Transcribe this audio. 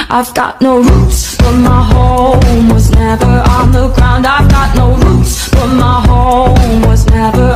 I've got no roots, but my home was never on the ground. I've got no roots, but my home was never